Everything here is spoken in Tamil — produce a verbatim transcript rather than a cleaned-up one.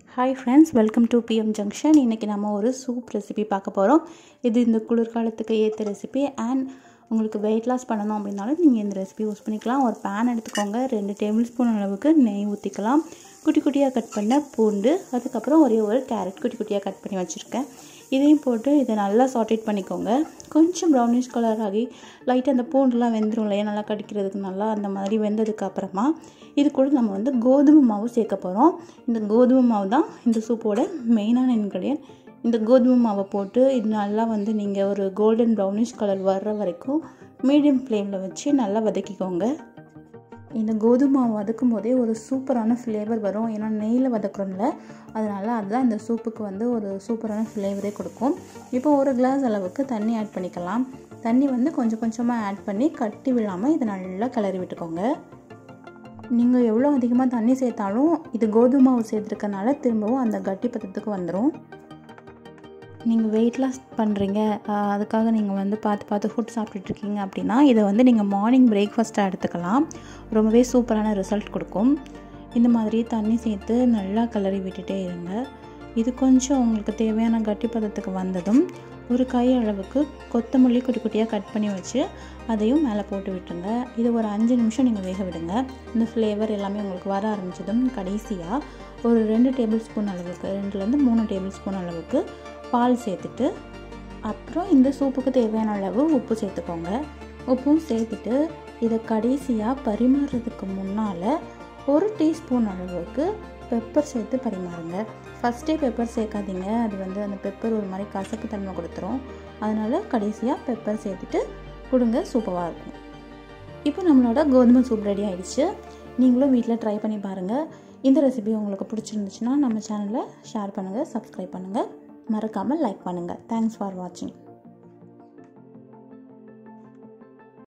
Hi friends, welcome to PM junction. இன்றைக்கி நம்ம ஒரு சூப் ரெசிபி பார்க்க போகிறோம். இது இந்த குளிர்காலத்துக்கு ஏற்ற ரெசிபி. அண்ட் உங்களுக்கு வெயிட் லாஸ் பண்ணணும் அப்படின்னாலும் நீங்கள் இந்த ரெசிபி யூஸ் பண்ணிக்கலாம். ஒரு பேன் எடுத்துக்கோங்க. ரெண்டு டேபிள் ஸ்பூன் அளவுக்கு நெய் ஊற்றிக்கலாம். குட்டி குட்டியாக கட் பண்ண பூண்டு, அதுக்கப்புறம் ஒரே ஒரு கேரட் குட்டி குட்டியாக கட் பண்ணி வச்சுருக்கேன். இதையும் போட்டு இதை நல்லா சாட்டேட் பண்ணிக்கோங்க. கொஞ்சம் ப்ரௌனிஷ் கலர் ஆகி லைட்டாக அந்த பூண்டுலாம் வெந்துடும் இல்லையா, நல்லா கடிக்கிறதுக்கு நல்லா அந்த மாதிரி வெந்ததுக்கு அப்புறமா இது கூட நம்ம வந்து கோதுமை மாவு சேர்க்க போகிறோம். இந்த கோதுமை மாவு தான் இந்த சூப்போட மெயினான இன்க்ரீடியன்ட். இந்த கோதுமை மாவை போட்டு இது நல்லா வந்து நீங்கள் ஒரு கோல்டன் ப்ரௌனிஷ் கலர் வர்ற வரைக்கும் மீடியம் ஃப்ளேமில் வச்சு நல்லா வதக்கிக்கோங்க. இந்த கோதுமை மாவு வதக்கும் போதே ஒரு சூப்பரான ஃப்ளேவர் வரும். ஏன்னா நெய்யில் வதக்குறோம்ல, அதனால் அதுதான் இந்த சூப்புக்கு வந்து ஒரு சூப்பரான ஃப்ளேவரே கொடுக்கும். இப்போ ஒரு கிளாஸ் அளவுக்கு தண்ணி ஆட் பண்ணிக்கலாம். தண்ணி வந்து கொஞ்சம் கொஞ்சமாக ஆட் பண்ணி கட்டி விழாமல் இதை நல்லா கிளறி விட்டுக்கோங்க. நீங்கள் எவ்வளோ அதிகமாக தண்ணி சேர்த்தாலும் இது கோதுமை மாவு சேர்த்துருக்கனால திரும்பவும் அந்த கட்டி பதத்துக்கு வந்துடும். நீங்கள் வெயிட் லாஸ் பண்ணுறீங்க, அதுக்காக நீங்கள் வந்து பார்த்து பார்த்து ஃபுட் சாப்பிட்டுட்ருக்கீங்க அப்படின்னா இதை வந்து நீங்கள் மார்னிங் பிரேக்ஃபாஸ்ட்டாக எடுத்துக்கலாம். ரொம்பவே சூப்பரான ரிசல்ட் கொடுக்கும். இந்த மாதிரி தண்ணி சேர்த்து நல்லா கிளறி விட்டுட்டே இருங்க. இது கொஞ்சம் உங்களுக்கு தேவையான கட்டி பதத்துக்கு வந்ததும் ஒரு கை அளவுக்கு கொத்தமல்லி குட்டி குட்டியாக கட் பண்ணி வச்சு அதையும் மேலே போட்டு விட்டுருங்க. இது ஒரு அஞ்சு நிமிஷம் நீங்கள் வேக விடுங்க. இந்த ஃப்ளேவர் எல்லாமே உங்களுக்கு வர ஆரம்பிச்சதும் கடைசியாக ஒரு ரெண்டு டேபிள் ஸ்பூன் அளவுக்கு ரெண்டுலேருந்து மூணு டேபிள் ஸ்பூன் அளவுக்கு பால் சேர்த்துட்டு அப்புறம் இந்த சூப்புக்கு தேவையான அளவு உப்பு சேர்த்துக்கோங்க. உப்பும் சேர்த்துட்டு இதை கடைசியாக பரிமாறுறதுக்கு முன்னால் ஒரு டீஸ்பூன் அளவுக்கு பெப்பர் சேர்த்து பரிமாறுங்க. ஃபஸ்ட்டே பெப்பர் சேர்க்காதீங்க, அது வந்து அந்த பெப்பர் ஒரு மாதிரி கசப்பு தன்மை கொடுத்துரும். அதனால் கடைசியாக பெப்பர் சேர்த்துட்டு கொடுங்க, சூப்பராக இருக்கும். இப்போ நம்மளோட கோதுமை சூப் ரெடி ஆகிடுச்சு. நீங்களும் வீட்டில் ட்ரை பண்ணி பாருங்கள். இந்த ரெசிபி உங்களுக்கு பிடிச்சிருந்துச்சுன்னா நம்ம சேனலை ஷேர் பண்ணுங்கள், சப்ஸ்கிரைப் பண்ணுங்கள், மறக்காமல் லைக் பண்ணுங்கள். தேங்க்ஸ் ஃபார் வாட்சிங்.